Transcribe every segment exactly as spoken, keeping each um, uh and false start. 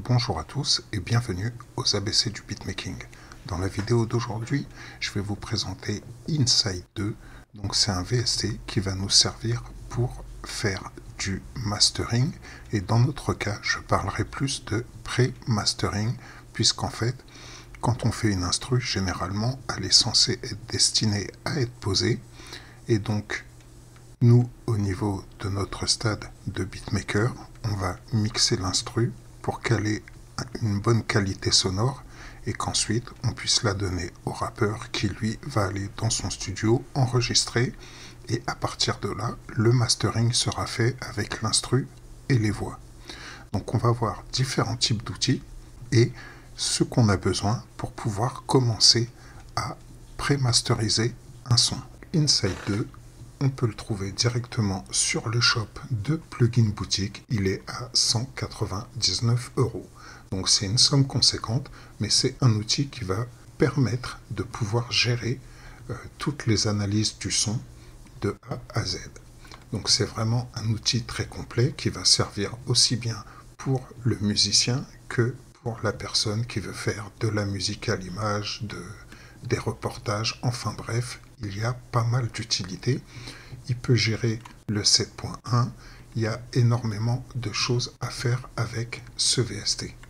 Bonjour à tous et bienvenue aux A B C du beatmaking. Dans la vidéo d'aujourd'hui, je vais vous présenter Insight deux. Donc c'est un V S T qui va nous servir pour faire du mastering, et dans notre cas, je parlerai plus de pré-mastering, puisqu'en fait, quand on fait une instru, généralement, elle est censée être destinée à être posée, et donc nous, au niveau de notre stade de beatmaker, on va mixer l'instru pour qu'elle ait une bonne qualité sonore et qu'ensuite on puisse la donner au rappeur qui lui va aller dans son studio enregistrer, et à partir de là, le mastering sera fait avec l'instru et les voix. Donc on va voir différents types d'outils et ce qu'on a besoin pour pouvoir commencer à pré-masteriser un son. Insight deux, on peut le trouver directement sur le shop de Plugin Boutique. Il est à cent quatre-vingt-dix-neuf euros. Donc c'est une somme conséquente, mais c'est un outil qui va permettre de pouvoir gérer euh, toutes les analyses du son de A à Z. Donc c'est vraiment un outil très complet qui va servir aussi bien pour le musicien que pour la personne qui veut faire de la musique à l'image, de, des reportages, enfin bref, il y a pas mal d'utilités. Il peut gérer le sept point un, il y a énormément de choses à faire avec ce V S T.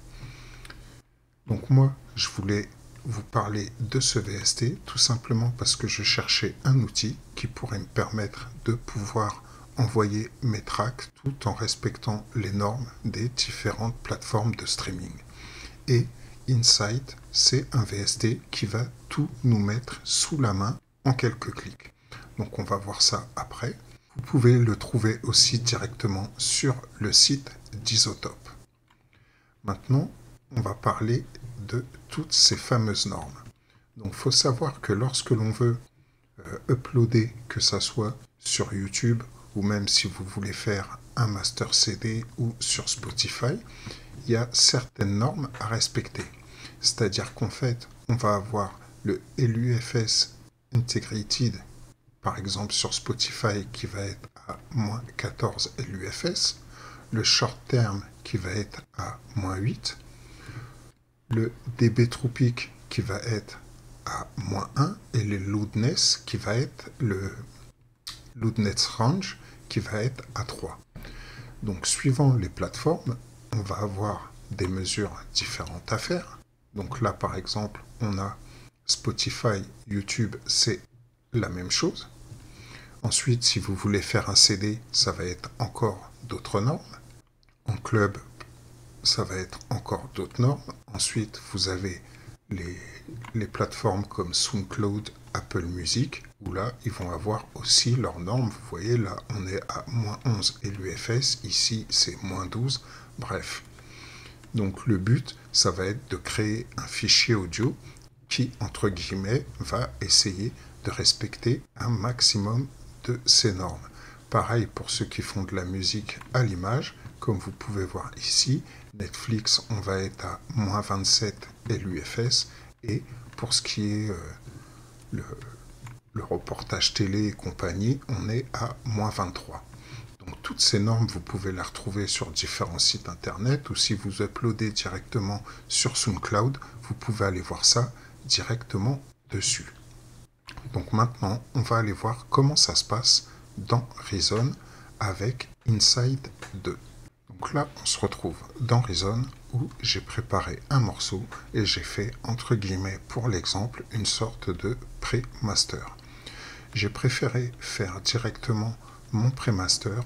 Donc moi, je voulais vous parler de ce V S T tout simplement parce que je cherchais un outil qui pourrait me permettre de pouvoir envoyer mes tracks tout en respectant les normes des différentes plateformes de streaming. Et Insight, c'est un V S T qui va tout nous mettre sous la main en quelques clics. Donc on va voir ça après. Vous pouvez le trouver aussi directement sur le site d'Isotope. Maintenant, on va parler de toutes ces fameuses normes. Donc il faut savoir que lorsque l'on veut euh, uploader, que ça soit sur YouTube ou même si vous voulez faire un master C D ou sur Spotify, il y a certaines normes à respecter. C'est-à-dire qu'en fait, on va avoir le L U F S Integrated, par exemple sur Spotify, qui va être à moins quatorze L U F S, le short term qui va être à moins huit, le D B Tropic qui va être à moins un, et le loudness qui va être le loudness range qui va être à trois. Donc suivant les plateformes, on va avoir des mesures différentes à faire. Donc là par exemple, on a Spotify, YouTube, c'est la même chose. Ensuite, si vous voulez faire un C D, ça va être encore d'autres normes. En club, ça va être encore d'autres normes. Ensuite, vous avez les, les plateformes comme SoundCloud, Apple Music, où là, ils vont avoir aussi leurs normes. Vous voyez, là, on est à moins onze L U F S. Ici, c'est moins douze. Bref. Donc, le but, ça va être de créer un fichier audio qui, entre guillemets, va essayer de respecter un maximum de ces normes. Pareil pour ceux qui font de la musique à l'image, comme vous pouvez voir ici, Netflix, on va être à moins vingt-sept L U F S, et pour ce qui est euh, le, le reportage télé et compagnie, on est à moins vingt-trois. Donc toutes ces normes, vous pouvez les retrouver sur différents sites internet, ou si vous uploadez directement sur SoundCloud, vous pouvez aller voir ça directement dessus. Donc maintenant, on va aller voir comment ça se passe dans Reason avec Insight deux. Donc là, on se retrouve dans Reason où j'ai préparé un morceau et j'ai fait, entre guillemets, pour l'exemple, une sorte de pré-master. J'ai préféré faire directement mon pré-master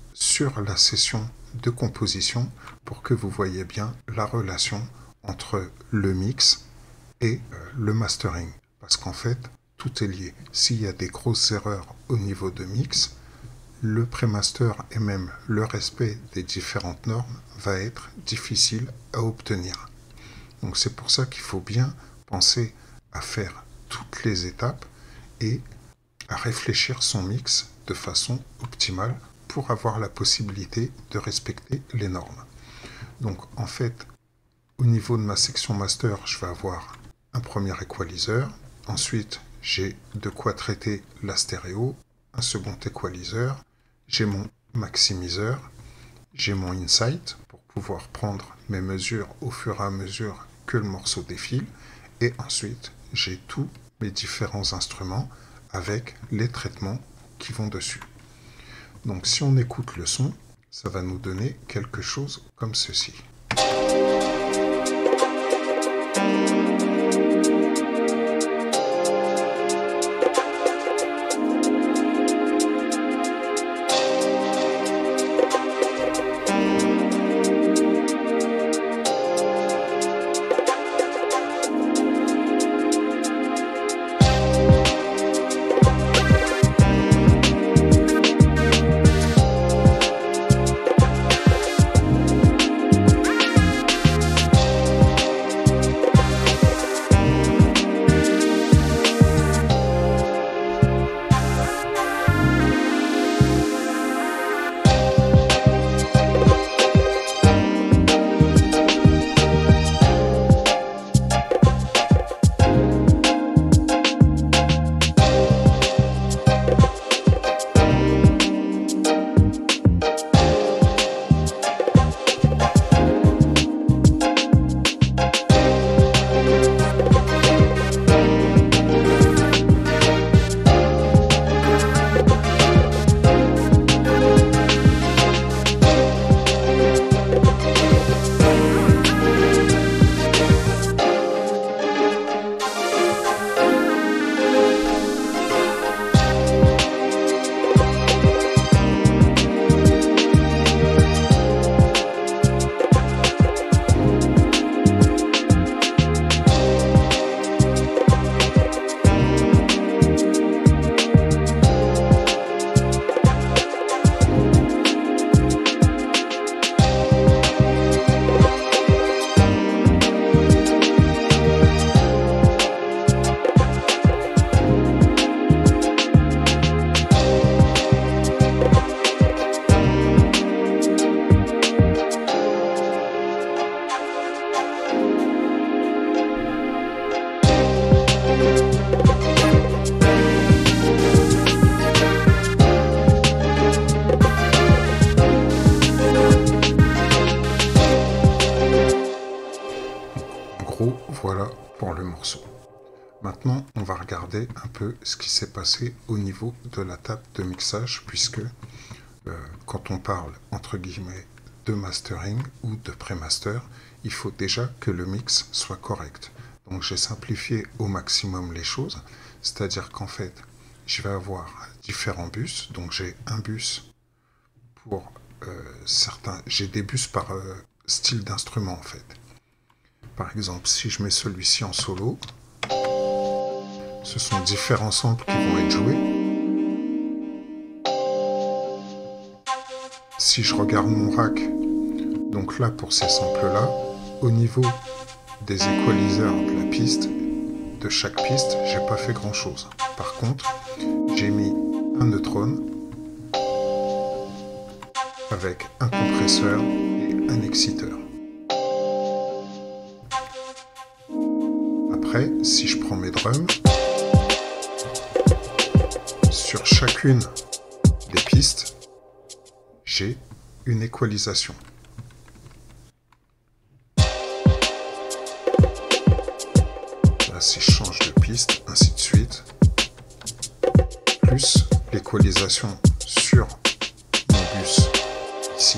sur la session de composition pour que vous voyez bien la relation entre le mix et euh, le mastering. Parce qu'en fait, tout est lié. S'il y a des grosses erreurs au niveau de mix, le pré-master et même le respect des différentes normes va être difficile à obtenir. Donc c'est pour ça qu'il faut bien penser à faire toutes les étapes et à réfléchir son mix de façon optimale pour avoir la possibilité de respecter les normes. Donc en fait, au niveau de ma section master, je vais avoir un premier équaliseur. Ensuite, j'ai de quoi traiter la stéréo, un second équaliseur, j'ai mon maximiseur, j'ai mon insight pour pouvoir prendre mes mesures au fur et à mesure que le morceau défile. Et ensuite, j'ai tous mes différents instruments avec les traitements qui vont dessus. Donc si on écoute le son, ça va nous donner quelque chose comme ceci. Voilà pour le morceau. Maintenant, on va regarder un peu ce qui s'est passé au niveau de la table de mixage, puisque euh, quand on parle, entre guillemets, de mastering ou de pré-master, il faut déjà que le mix soit correct. Donc j'ai simplifié au maximum les choses, c'est-à-dire qu'en fait, je vais avoir différents bus. Donc j'ai un bus pour euh, certains, j'ai des bus par euh, style d'instrument en fait. Par exemple, si je mets celui-ci en solo, ce sont différents samples qui vont être joués. Si je regarde mon rack, donc là pour ces samples-là, au niveau des équaliseurs de la piste, de chaque piste, j'ai pas fait grand-chose. Par contre, j'ai mis un neutrone avec un compresseur et un exciteur. Après, si je prends mes drums, sur chacune des pistes, j'ai une équalisation. Là, si je change de piste, ainsi de suite, plus l'équalisation sur mon bus ici.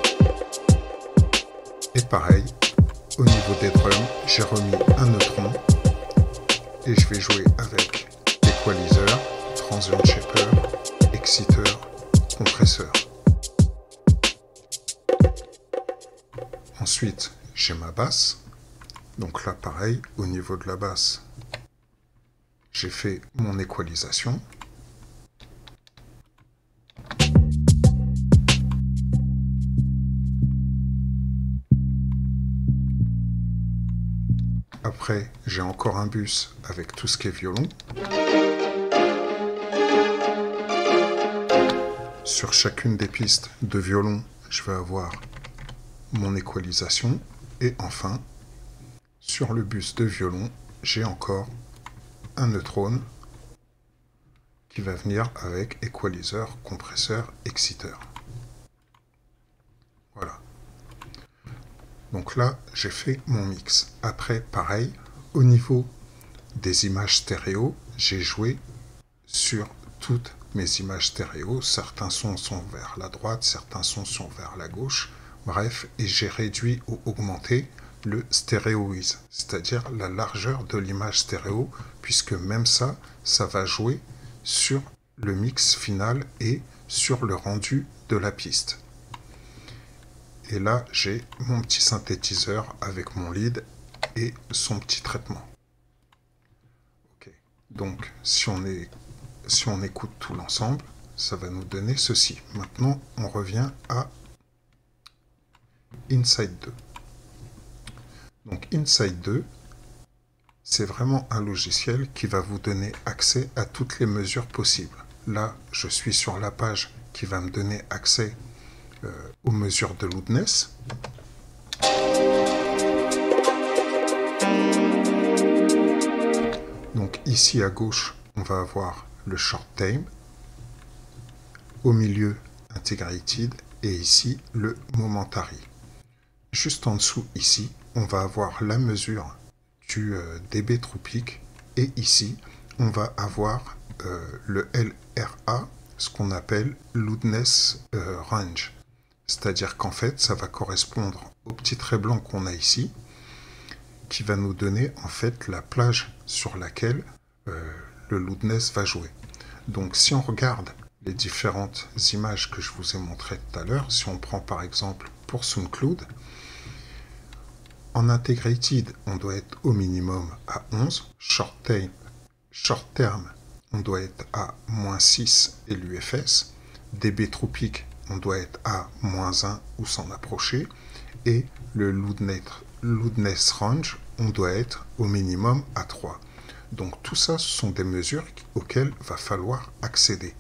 Et pareil, au niveau des drums, j'ai remis un neutron et je vais jouer avec l'équaliseur, transient shaper, exciteur, compresseur. Ensuite, j'ai ma basse. Donc là, pareil, au niveau de la basse, j'ai fait mon équalisation. Après, j'ai encore un bus avec tout ce qui est violon. Sur chacune des pistes de violon, je vais avoir mon équalisation. Et enfin, sur le bus de violon, j'ai encore un neutrone qui va venir avec équaliseur, compresseur, exciteur. Voilà. Donc là, j'ai fait mon mix. Après, pareil, au niveau des images stéréo, j'ai joué sur toutes mes images stéréo. Certains sons sont vers la droite, certains sons sont vers la gauche. Bref, et j'ai réduit ou augmenté le stéréo width, c'est-à-dire la largeur de l'image stéréo, puisque même ça, ça va jouer sur le mix final et sur le rendu de la piste. Et là, j'ai mon petit synthétiseur avec mon lead et son petit traitement. Ok. Donc, si on, est, si on écoute tout l'ensemble, ça va nous donner ceci. Maintenant, on revient à Inside deux. Donc, Inside deux, c'est vraiment un logiciel qui va vous donner accès à toutes les mesures possibles. Là, je suis sur la page qui va me donner accès euh, aux mesures de loudness. Donc ici à gauche, on va avoir le short time, au milieu integrated et ici le momentary. Juste en dessous ici, on va avoir la mesure du euh, dB true peak et ici, on va avoir euh, le L R A, ce qu'on appelle loudness euh, range. C'est-à-dire qu'en fait, ça va correspondre au petit trait blanc qu'on a ici, qui va nous donner en fait la plage sur laquelle euh, le loudness va jouer. Donc si on regarde les différentes images que je vous ai montrées tout à l'heure, si on prend par exemple pour SoundCloud, en integrated, on doit être au minimum à onze, short time, short term, on doit être à moins six et l'U F S, dB true peak, on doit être à moins un ou s'en approcher, et le loudness, loudness range, on doit être au minimum à trois. Donc tout ça, ce sont des mesures auxquelles va falloir accéder.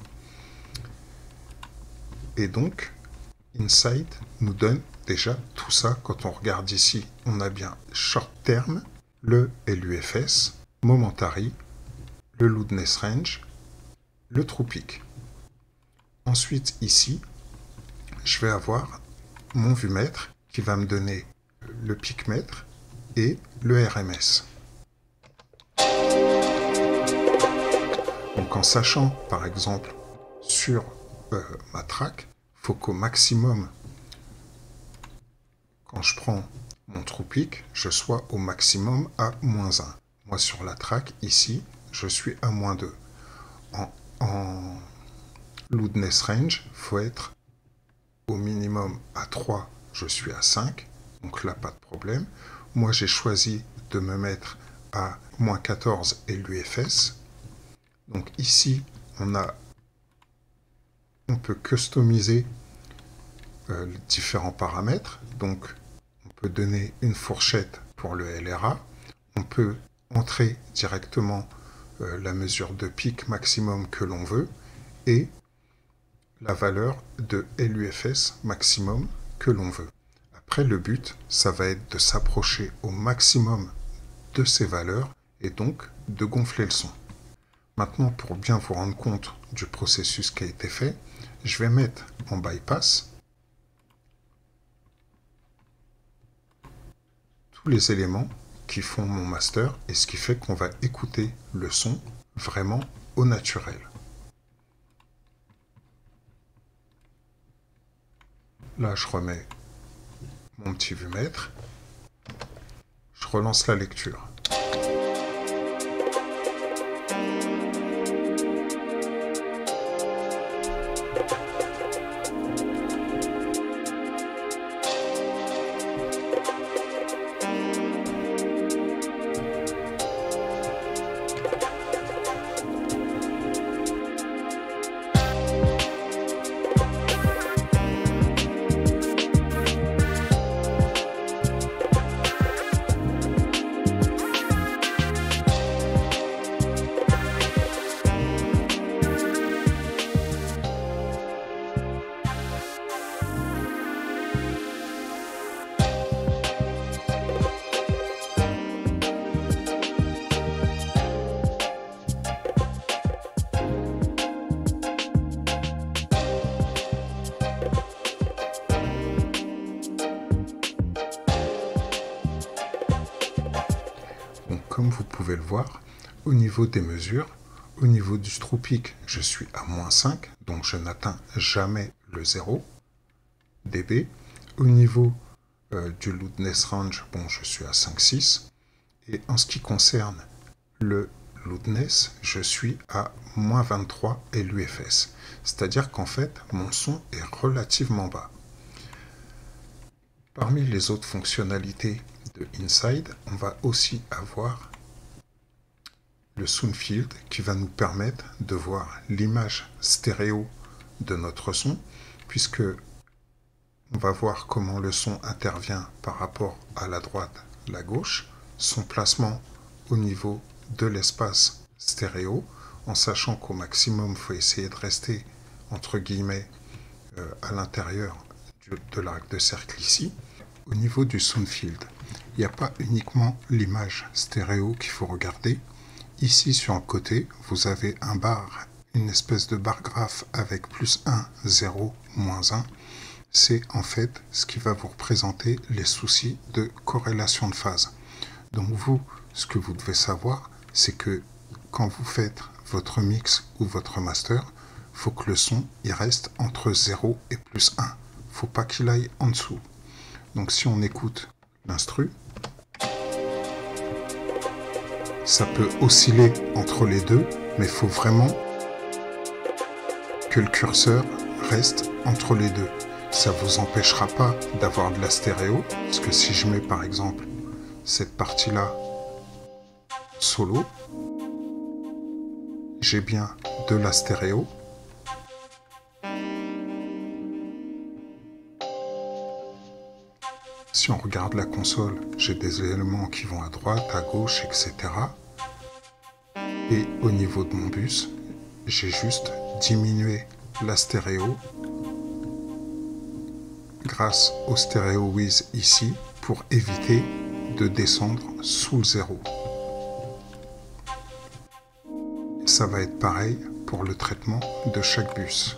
Et donc, Inside nous donne déjà tout ça. Quand on regarde ici, on a bien short term, le L U F S, momentary, le loudness range, le true peak. Ensuite, ici, je vais avoir mon vumètre qui va me donner le picmètre et le R M S. Donc en sachant, par exemple, sur euh, ma track, il faut qu'au maximum, quand je prends mon true peak, je sois au maximum à moins un. Moi sur la track, ici, je suis à moins deux. En, en loudness range, il faut être au minimum à trois, je suis à cinq, donc là pas de problème. Moi j'ai choisi de me mettre à moins quatorze et l'U F S. Donc ici on a, on peut customiser euh, les différents paramètres. Donc on peut donner une fourchette pour le L R A. On peut entrer directement euh, la mesure de pic maximum que l'on veut et la valeur de L U F S maximum que l'on veut. Après, le but, ça va être de s'approcher au maximum de ces valeurs et donc de gonfler le son. Maintenant, pour bien vous rendre compte du processus qui a été fait, je vais mettre en bypass tous les éléments qui font mon master et ce qui fait qu'on va écouter le son vraiment au naturel. Là, je remets mon petit vumètre. Je relance la lecture. comme vous pouvez le voir, au niveau des mesures, au niveau du true peak, je suis à moins cinq, donc je n'atteins jamais le zéro dB. Au niveau euh, du loudness range, bon, je suis à cinq six. Et en ce qui concerne le loudness, je suis à moins vingt-trois L U F S. C'est-à-dire qu'en fait, mon son est relativement bas. Parmi les autres fonctionnalités de Inside, on va aussi avoir le Sound Field qui va nous permettre de voir l'image stéréo de notre son, puisque on va voir comment le son intervient par rapport à la droite, la gauche, son placement au niveau de l'espace stéréo, en sachant qu'au maximum, il faut essayer de rester entre guillemets euh, à l'intérieur de l'arc de cercle ici. Au niveau du Sound Field, il n'y a pas uniquement l'image stéréo qu'il faut regarder. Ici sur le côté, vous avez un bar, une espèce de bar graphe avec plus un, zéro, moins un. C'est en fait ce qui va vous représenter les soucis de corrélation de phase. Donc vous, ce que vous devez savoir, c'est que quand vous faites votre mix ou votre master, il faut que le son il reste entre zéro et plus un. Il ne faut pas qu'il aille en dessous. Donc si on écoute l'instru, ça peut osciller entre les deux, mais il faut vraiment que le curseur reste entre les deux. Ça ne vous empêchera pas d'avoir de la stéréo, parce que si je mets par exemple cette partie-là solo, j'ai bien de la stéréo. Si on regarde la console, j'ai des éléments qui vont à droite, à gauche, et cetera. Et au niveau de mon bus, j'ai juste diminué la stéréo grâce au stéréo with ici pour éviter de descendre sous le zéro. Ça va être pareil pour le traitement de chaque bus.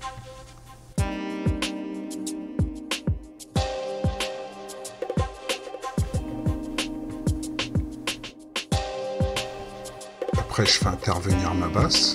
Après, je fais intervenir ma basse.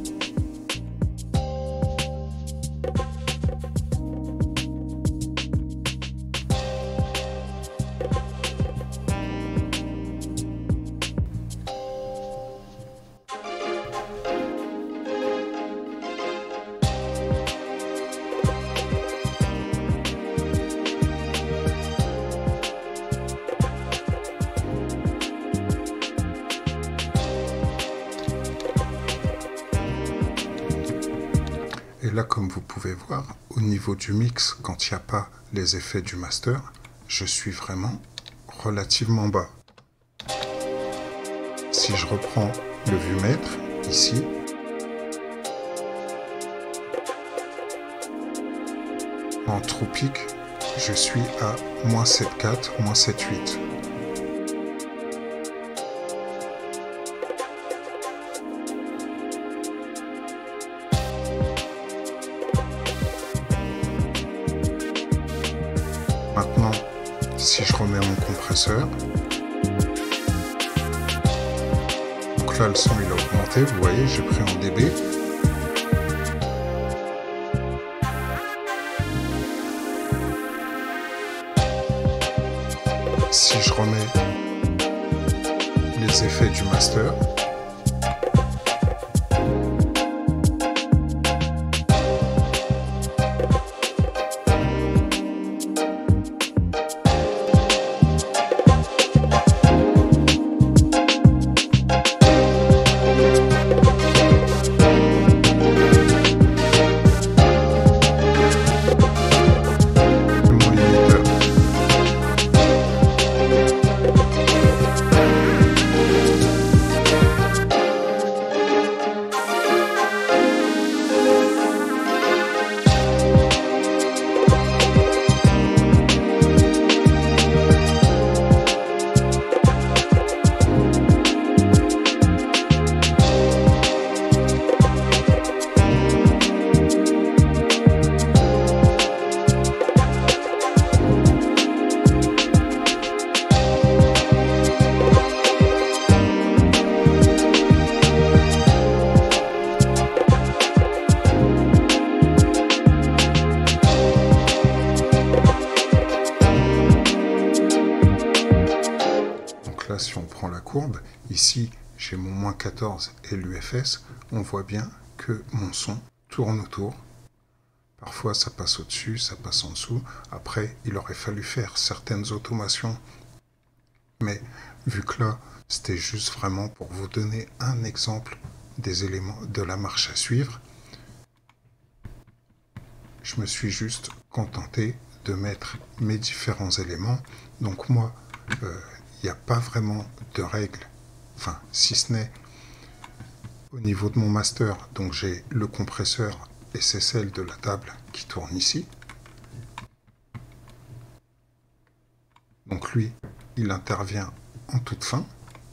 Et là, comme vous pouvez voir, au niveau du mix, quand il n'y a pas les effets du master, je suis vraiment relativement bas. Si je reprends le vue-mètre, ici, en true peak, je suis à moins sept virgule quatre, moins sept virgule huit. Maintenant, si je remets mon compresseur, donc là le son il a augmenté, vous voyez, j'ai pris en dB. Si je remets les effets du master, là, si on prend la courbe, ici, j'ai mon moins quatorze et l'U F S, on voit bien que mon son tourne autour. Parfois, ça passe au-dessus, ça passe en dessous. Après, il aurait fallu faire certaines automations. Mais vu que là, c'était juste vraiment pour vous donner un exemple des éléments de la marche à suivre, je me suis juste contenté de mettre mes différents éléments. Donc moi, il euh, n'y a pas vraiment de règles, enfin, si ce n'est au niveau de mon master. Donc j'ai le compresseur S S L de la table qui tourne ici. Donc lui, il intervient en toute fin.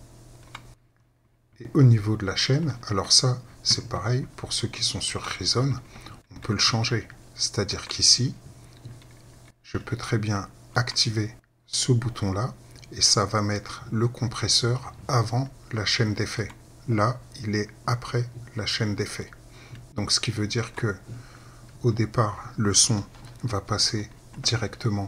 Et au niveau de la chaîne, alors ça, c'est pareil, pour ceux qui sont sur Reason, on peut le changer. C'est-à-dire qu'ici, je peux très bien activer ce bouton-là, et ça va mettre le compresseur avant la chaîne d'effet. Là, il est après la chaîne d'effet. Donc ce qui veut dire que au départ, le son va passer directement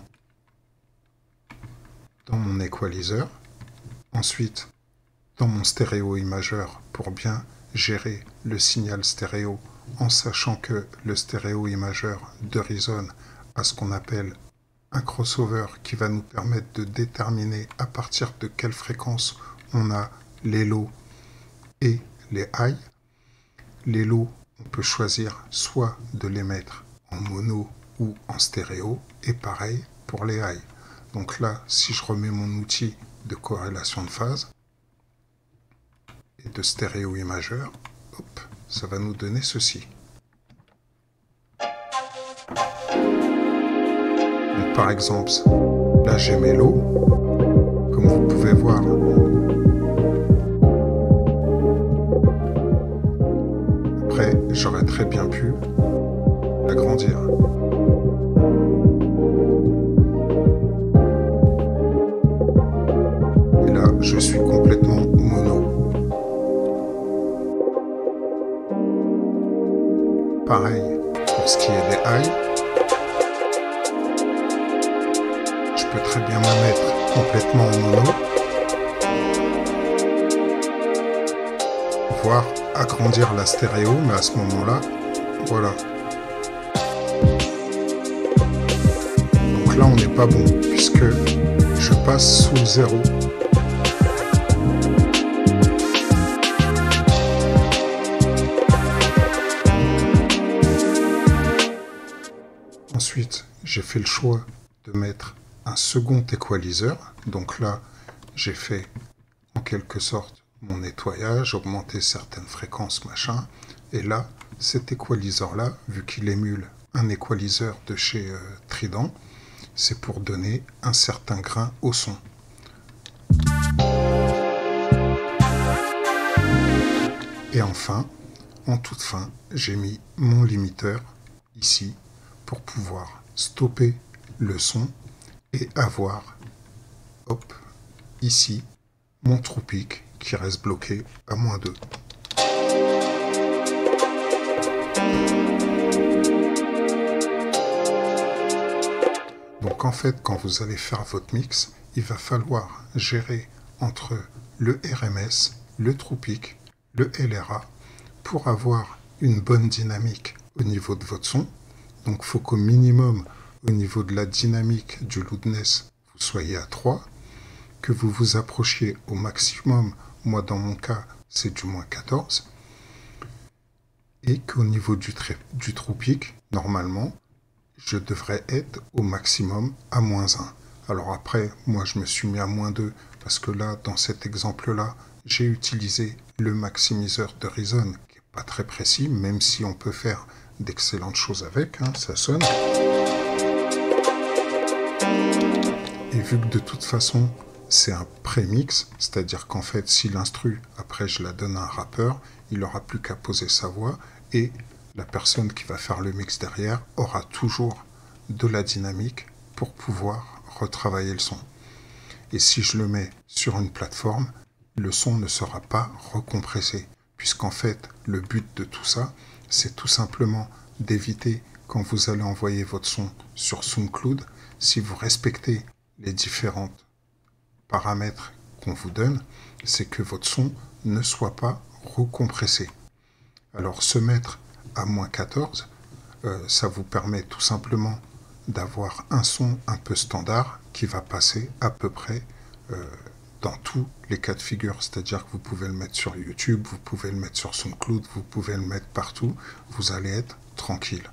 dans mon équaliseur. Ensuite, dans mon stéréo imageur pour bien gérer le signal stéréo en sachant que le stéréo imageur de Reason a ce qu'on appelle un crossover qui va nous permettre de déterminer à partir de quelle fréquence on a les lows et les highs. Les lows, on peut choisir soit de les mettre en mono ou en stéréo, et pareil pour les highs. Donc là, si je remets mon outil de corrélation de phase et de stéréo imageur, hop, ça va nous donner ceci. Donc par exemple, là j'ai mes lows, comme vous pouvez voir. Après, j'aurais très bien pu l'agrandir. Et là, je suis complètement mono. Pareil pour ce qui est des highs. Je peux très bien me mettre complètement en mono. Voire agrandir la stéréo, mais à ce moment-là, voilà. Donc là, on n'est pas bon, puisque je passe sous le zéro. Ensuite, j'ai fait le choix de mettre un second équaliseur. Donc là, j'ai fait en quelque sorte mon nettoyage, augmenter certaines fréquences, machin. Et là, cet équaliseur-là, vu qu'il émule un équaliseur de chez euh, Trident, c'est pour donner un certain grain au son. Et enfin, en toute fin, j'ai mis mon limiteur ici pour pouvoir stopper le son et avoir, hop, ici, mon trou pic qui reste bloqué à moins deux. Donc en fait, quand vous allez faire votre mix, il va falloir gérer entre le R M S, le trou pic, le L R A pour avoir une bonne dynamique au niveau de votre son. Donc il faut qu'au minimum, au niveau de la dynamique du loudness, vous soyez à trois, que vous vous approchiez au maximum, moi dans mon cas, c'est du moins quatorze, et qu'au niveau du, du trou pic, normalement, je devrais être au maximum à moins un. Alors après, moi je me suis mis à moins deux, parce que là, dans cet exemple-là, j'ai utilisé le maximiseur de Reason, qui n'est pas très précis, même si on peut faire d'excellentes choses avec, hein, ça sonne. Et vu que de toute façon, c'est un pré-mix, c'est-à-dire qu'en fait, si l'instru, après je la donne à un rappeur, il n'aura plus qu'à poser sa voix, et la personne qui va faire le mix derrière aura toujours de la dynamique pour pouvoir retravailler le son. Et si je le mets sur une plateforme, le son ne sera pas recompressé, puisqu'en fait, le but de tout ça, c'est tout simplement d'éviter, quand vous allez envoyer votre son sur SoundCloud, si vous respectez les différents paramètres qu'on vous donne, c'est que votre son ne soit pas recompressé. Alors se mettre à moins quatorze, euh, ça vous permet tout simplement d'avoir un son un peu standard qui va passer à peu près euh, dans tous les cas de figure. C'est-à-dire que vous pouvez le mettre sur YouTube, vous pouvez le mettre sur SoundCloud, vous pouvez le mettre partout, vous allez être tranquille.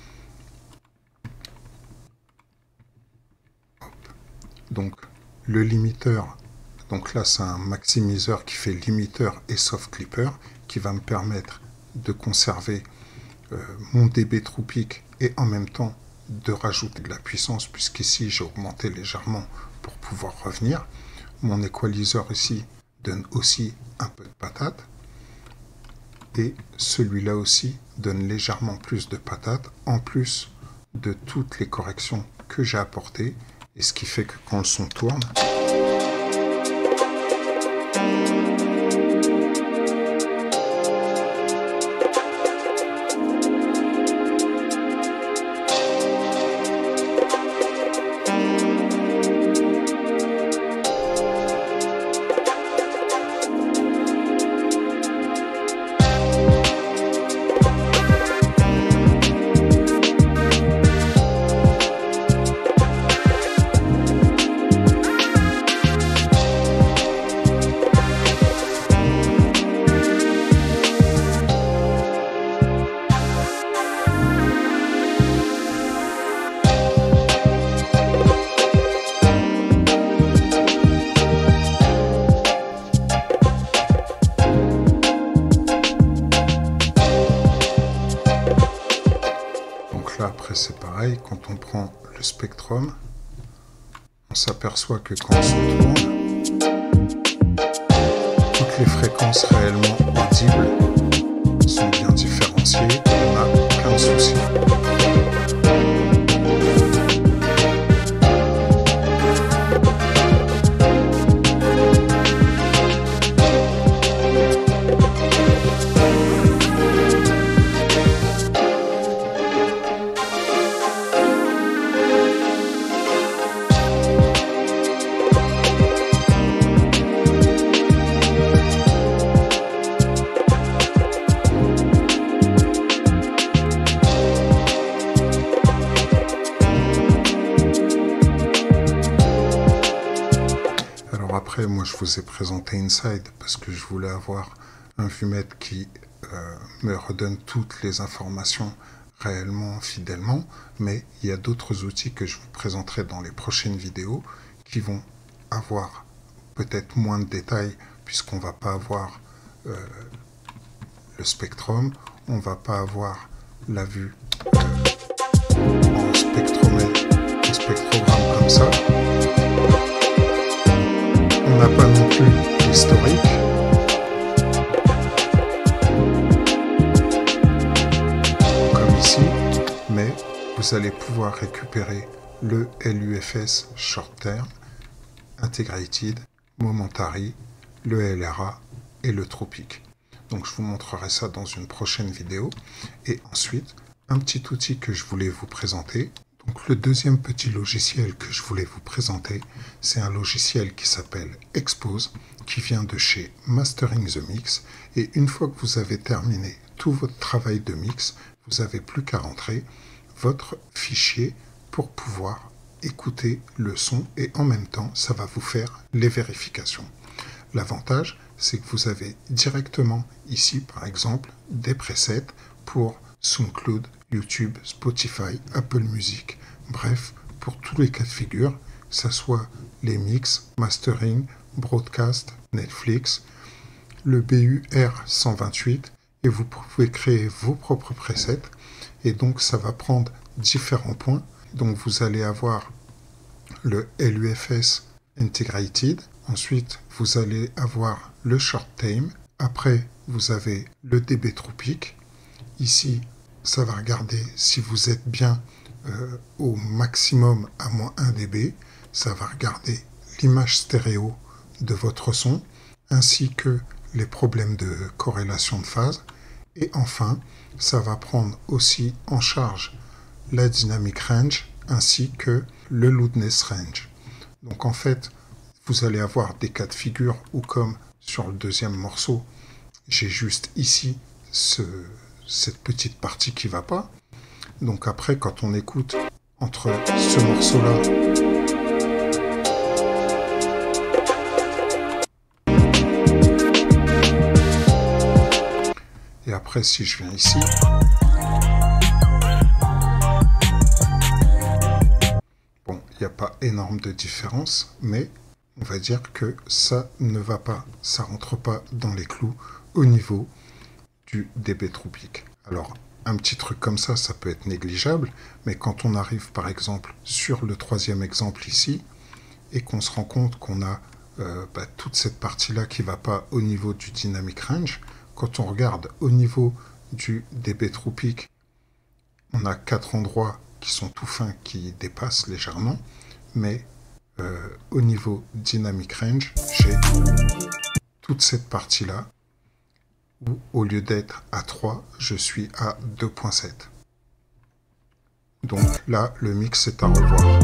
Donc le limiteur, donc là c'est un maximiseur qui fait limiteur et soft clipper, qui va me permettre de conserver euh, mon dB true peak et en même temps de rajouter de la puissance, puisqu'ici j'ai augmenté légèrement pour pouvoir revenir. Mon equalizer ici donne aussi un peu de patate, et celui-là aussi donne légèrement plus de patate, en plus de toutes les corrections que j'ai apportées, et ce qui fait que quand le son tourne, c'est pareil, quand on prend le spectrum, on s'aperçoit que quand on se tourne, toutes les fréquences réellement audibles sont bien différenciées, on n'a aucun souci. Après, moi, je vous ai présenté Inside parce que je voulais avoir un vumètre qui euh, me redonne toutes les informations réellement, fidèlement. Mais il y a d'autres outils que je vous présenterai dans les prochaines vidéos qui vont avoir peut-être moins de détails puisqu'on ne va pas avoir euh, le spectrum, on ne va pas avoir la vue euh, en spectromètre, en spectrogramme comme ça. On n'a pas non plus l'historique. Comme ici, mais vous allez pouvoir récupérer le L U F S Short Term, Integrated, Momentary, le L R A et le True Peak. Donc je vous montrerai ça dans une prochaine vidéo. Et ensuite, un petit outil que je voulais vous présenter. Donc le deuxième petit logiciel que je voulais vous présenter, c'est un logiciel qui s'appelle Expose, qui vient de chez Mastering the Mix. Et une fois que vous avez terminé tout votre travail de mix, vous n'avez plus qu'à rentrer votre fichier pour pouvoir écouter le son et en même temps, ça va vous faire les vérifications. L'avantage, c'est que vous avez directement ici, par exemple, des presets pour SoundCloud, YouTube, Spotify, Apple Music, bref, pour tous les cas de figure, que ce soit les mix, mastering, broadcast, Netflix, le B U R cent vingt-huit, et vous pouvez créer vos propres presets, et donc ça va prendre différents points. Donc vous allez avoir le L U F S Integrated, ensuite vous allez avoir le Short Time, après vous avez le D B True Peak, ici ça va regarder si vous êtes bien euh, au maximum à moins un D B. Ça va regarder l'image stéréo de votre son, ainsi que les problèmes de corrélation de phase. Et enfin, ça va prendre aussi en charge la dynamic range, ainsi que le loudness range. Donc en fait, vous allez avoir des cas de figure où, comme sur le deuxième morceau, j'ai juste ici ce, cette petite partie qui va pas. Donc après, quand on écoute entre ce morceau-là et après, si je viens ici, bon, il n'y a pas énorme de différence, mais on va dire que ça ne va pas, ça rentre pas dans les clous au niveau du dB true peak. Alors, un petit truc comme ça, ça peut être négligeable, mais quand on arrive par exemple sur le troisième exemple ici, et qu'on se rend compte qu'on a euh, bah, toute cette partie-là qui ne va pas au niveau du dynamic range, quand on regarde au niveau du dB true peak, on a quatre endroits qui sont tout fins, qui dépassent légèrement, mais euh, au niveau dynamic range, j'ai toute cette partie-là, où au lieu d'être à trois, je suis à deux virgule sept. Donc là, le mix est à revoir.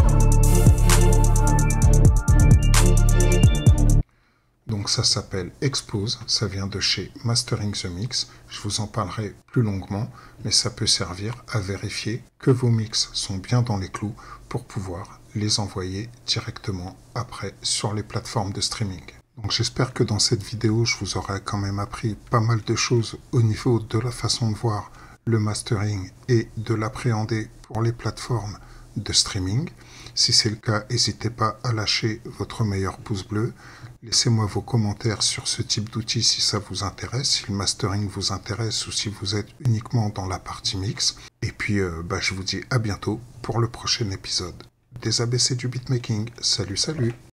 Donc ça s'appelle Expose, ça vient de chez Mastering the Mix. Je vous en parlerai plus longuement, mais ça peut servir à vérifier que vos mix sont bien dans les clous pour pouvoir les envoyer directement après sur les plateformes de streaming. Donc j'espère que dans cette vidéo, je vous aurai quand même appris pas mal de choses au niveau de la façon de voir le mastering et de l'appréhender pour les plateformes de streaming. Si c'est le cas, n'hésitez pas à lâcher votre meilleur pouce bleu. Laissez-moi vos commentaires sur ce type d'outil si ça vous intéresse, si le mastering vous intéresse ou si vous êtes uniquement dans la partie mix. Et puis euh, bah, je vous dis à bientôt pour le prochain épisode des A B C du beatmaking. Salut, salut!